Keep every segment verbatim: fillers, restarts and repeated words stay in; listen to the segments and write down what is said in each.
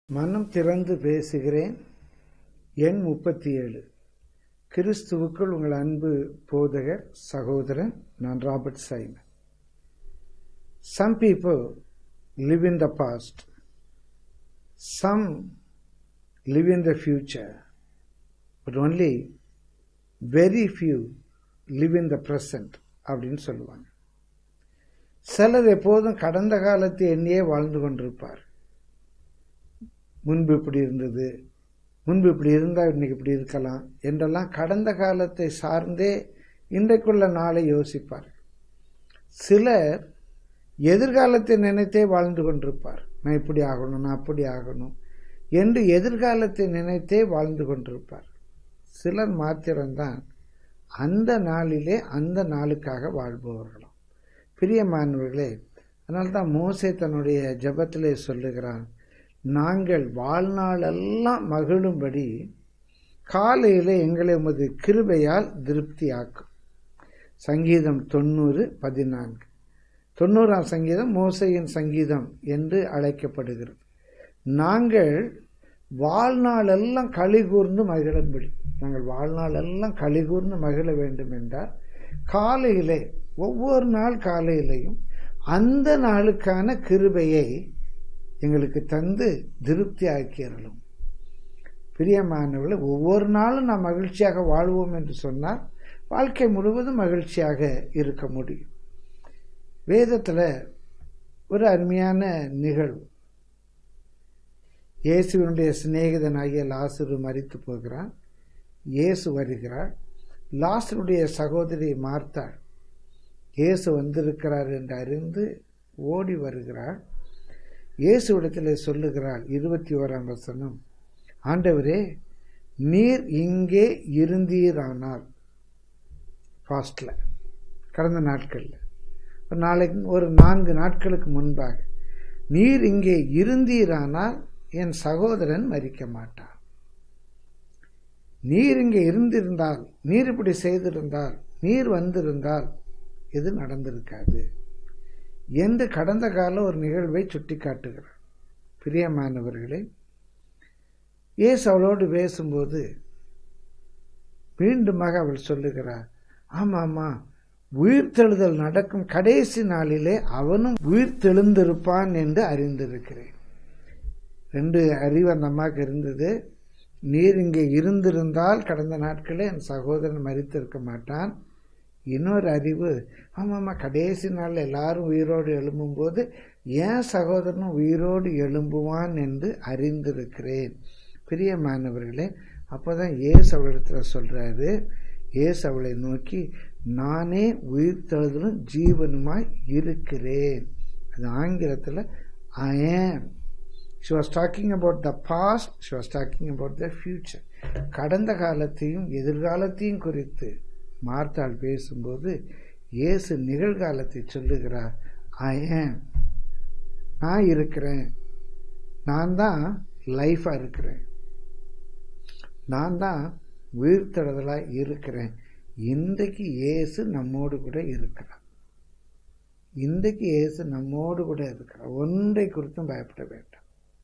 மனம் திறந்து பேசுகிறேன். எண் முப்பத்தி ஏழு. கிறிஸ்துவுக்குள் உங்கள் அன்பு போதகர் சகோதரன். நான் Robert Simon. Some people live in the past. Some live in the future. But only very few live in the present அப்படின்னு சொல்லுவாங்க. சிலர் எப்போதும் கடந்த காலத்தை எண்ணியே வாழ்ந்து கொண்டிருப்பார். முன்பு இப்படி இருந்தது, முன்பு இப்படி இருந்தால் இன்னைக்கு இப்படி இருக்கலாம் என்றெல்லாம் கடந்த காலத்தை சார்ந்தே இன்றைக்குள்ள நாளை யோசிப்பார். சிலர் எதிர்காலத்தை நினைத்தே வாழ்ந்து கொண்டிருப்பார். நான் இப்படி ஆகணும், நான் அப்படி ஆகணும் என்று எதிர்காலத்தை நினைத்தே வாழ்ந்து கொண்டிருப்பார். சிலர் மாத்திரம்தான் அந்த நாளிலே அந்த நாளுக்காக வாழ்பவர்களும். பிரியமானவர்களே, அதனால்தான் மோசே தன்னுடைய ஜெபத்திலே சொல்லுகிறான், நாங்கள் வாழ்நாளெல்லாம் மகிழும்படி காலையிலே எங்களை உமது கிருபையால் திருப்தியாக்கும். சங்கீதம் தொண்ணூறு பதினான்கு. தொண்ணூறாம் சங்கீதம் மோசையின் சங்கீதம் என்று அழைக்கப்படுகிறது. நாங்கள் வாழ்நாளெல்லாம் களி கூர்ந்து மகிழும்படி, நாங்கள் வாழ்நாளெல்லாம் களி கூர்ந்து மகிழ வேண்டும் என்றால் காலையிலே, ஒவ்வொரு நாள் காலையிலையும் அந்த நாளுக்கான கிருபையை எங்களுக்கு தந்து திருப்தி ஆக்கியறலும். பிரியமானவர்களே, ஒவ்வொரு நாளும் நாம் மகிழ்ச்சியாக வாழ்வோம் என்று சொன்னால் வாழ்க்கை முழுவதும் மகிழ்ச்சியாக இருக்க முடியும். வேதத்தில் ஒரு அருமையான நிகழ்வு. இயேசுவினுடைய சிநேகிதனாகிய லாசரு மரித்து போகிறான். இயேசு வருகிறார். லாசருடைய சகோதரி மார்த்தாள் இயேசு வந்திருக்கிறார் என்று அறிந்து ஓடி வருகிறாள். இயேசுவிடத்தில் சொல்லுகிறாள், இருபத்தி ஓராம் வசனம், ஆண்டவரே, நீர் இங்கே இருந்தீரானால், பாஸ்ட்ல கடந்த நாட்களில் ஒரு நாளைக்கு ஒரு நான்கு நாட்களுக்கு முன்பாக, நீர் இங்கே இருந்தீரானால் என் சகோதரன் மரிக்க மாட்டான். நீர் இங்கே இருந்திருந்தால், நீர் இப்படி செய்திருந்தால், நீர் வந்திருந்தால் இது நடந்திருக்காது என்று கடந்த கால ஒரு நிகழ்வை சுட்டி காட்டுகிறார். பிரியமானவர்களே, இயேசு அவளோடு பேசும்போது மீண்டுமாக அவள் சொல்லுகிறார், ஆமாமா, உயிர்த்தெழுதல் நடக்கும் கடைசி நாளிலே அவனும் உயிர்த்தெழுந்திருப்பான் என்று அறிந்திருக்கிறேன். ரெண்டு அறிவு அந்த அம்மாவுக்கு இருந்தது. நீர் இங்கே இருந்திருந்தால் கடந்த நாட்களே என் சகோதரன் மரித்திருக்க மாட்டான். இன்னொரு அறிவு, ஆமாம்மா, கடைசி நாளில் எல்லாரும் உயிரோடு எழும்பும்போது என் சகோதரனும் உயிரோடு எழும்புவான் என்று அறிந்திருக்கிறேன். பிரியமானவர்களே, அப்போதான் இயேசு அவளிடத்தில் சொல்றாரு, இயேசு அவளை நோக்கி, நானே உயிர்த்தெழுதலும் ஜீவனுமாய் இருக்கிறேன். அது ஆங்கிலத்தில் I am. She was talking about the past, she was talking about the future. கடந்த காலத்தையும் எதிர்காலத்தையும் குறித்து மார்த்தாள் பேசும்போது இயேசு நிகழ்காலத்தை சொல்லுகிறார். I am. நான் இருக்கிறேன். நான் தான் லைஃபா இருக்கிறேன். நான் தான் உயிர்த்தெழுதலா இருக்கிறேன். இன்றைக்கு இயேசு நம்மோடு கூட இருக்கிறார். இன்றைக்கு இயேசு நம்மோடு கூட இருக்கிறார். ஒன்றை குறித்தும் பயப்பட வேண்டாம்.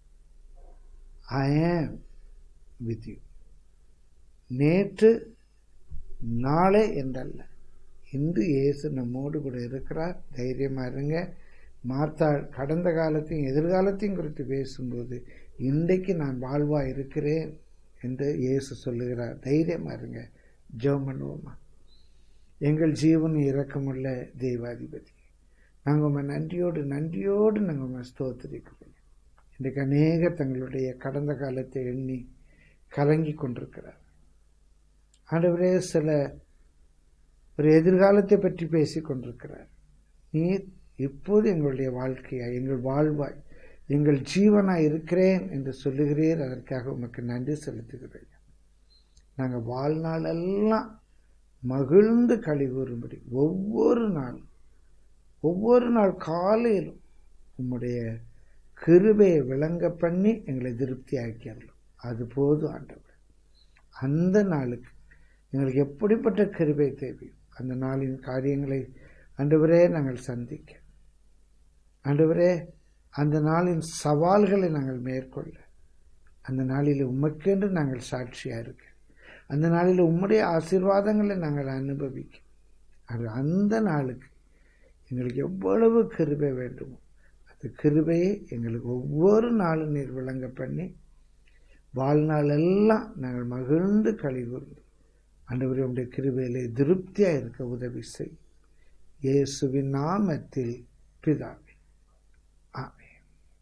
I am with you. நேற்று நாளை என்றல்ல, இன்று இயேசு நம்மோடு கூட இருக்கிறார். தைரியமா இருங்க. மார்த்தாள் கடந்த காலத்தையும் எதிர்காலத்தையும் குறித்து பேசும்போது இன்றைக்கு நான் வாழ்வா இருக்கிறேன் என்று இயேசு சொல்லுகிறார். தைரியமா இருங்க. ஜெபம் பண்ணுவோமா? எங்கள் ஜீவன் இரக்கமுள்ள தெய்வாதிபதி, நாங்கள் உண்மை நன்றியோடு நன்றியோடு நாங்கள் உண்மை ஸ்தோத்திரிக்கிறோம். இன்றைக்கு அநேகர் தங்களுடைய கடந்த காலத்தை எண்ணி கலங்கி கொண்டிருக்கிறார். ஆண்டவரே, சில ஒரு எதிர்காலத்தை பற்றி பேசிக் கொண்டிருக்கிறார். நீர் இப்போது எங்களுடைய வாழ்க்கையாய், எங்கள் வாழ்வாய், எங்கள் ஜீவனாய் இருக்கிறேன் என்று சொல்லுகிறீர். அதற்காக உமக்கு நன்றி செலுத்துகிறேன். நாங்கள் வாழ்நாளெல்லாம் மகிழ்ந்து களி கூறும்படி ஒவ்வொரு நாள் ஒவ்வொரு நாள் காலையிலும் உம்முடைய கிருபையை விளங்க பண்ணி எங்களை திருப்தி ஆக்கியறோம். அது போதும் ஆண்டவர். அந்த நாளுக்கு எங்களுக்கு எப்படிப்பட்ட கிருபை தேவையோ அந்த நாளின் காரியங்களை ஆண்டவரே நாங்கள் சந்திக்க, ஆண்டவரே அந்த நாளின் சவால்களை நாங்கள் மேற்கொள்ள அந்த நாளில் உமக்கென்று நாங்கள் சாட்சியாக இருக்க, அந்த நாளில் உம்முடைய ஆசீர்வாதங்களை நாங்கள் அனுபவிக்க, அது அந்த நாளுக்கு எங்களுக்கு எவ்வளவு கிருபை வேண்டுமோ அந்த கிருபையை எங்களுக்கு ஒவ்வொரு நாளும் நீர் விளங்க பண்ணி வாழ்நாள் எல்லாம் நாங்கள் மகிழ்ந்து கழிவுறோம். ஆண்டவரே, உடைய கிருபையிலே திருப்தியாக இருக்க உதவி செய். இயேசுவின் நாமத்தில் பிதாவே, ஆமென்.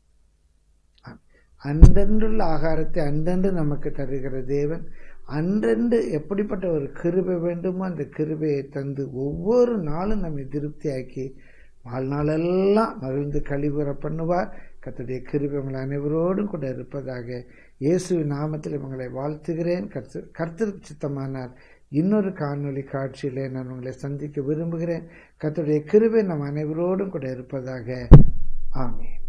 அன்றன்றுள்ள ஆகாரத்தை அன்றன்று நமக்கு தருகிற தேவன் அன்றென்று எப்படிப்பட்ட ஒரு கிருபை வேண்டுமோ அந்த கிருபையை தந்து ஒவ்வொரு நாளும் நம்மை திருப்தியாக்கி வாழ்நாளெல்லாம் மகிழ்ந்து கழிவுற பண்ணுவார். கர்த்தருடைய கிருபை உங்கள் அனைவரோடும் கூட இருப்பதாக இயேசுவின் நாமத்தில் உங்களை வாழ்த்துகிறேன். கர்த்தர் கர்த்தருக்கு சித்தமானால் இன்னொரு காணொளி காட்சியிலே நான் உங்களை சந்திக்க விரும்புகிறேன். கர்த்தருடைய கிருபை நம் அனைவரோடும் கூட இருப்பதாக. ஆமென்.